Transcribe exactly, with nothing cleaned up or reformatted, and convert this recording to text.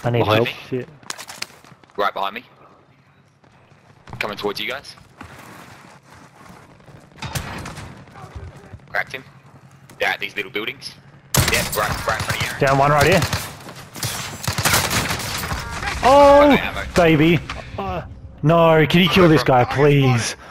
I need Behind help. me. Shit. Right behind me. Coming towards you guys. Cracked him. They're at these little buildings. Yeah, right, right in front of you. Down one right here. Oh, Ammo, ammo. baby. Uh, no, can you kill this guy, please?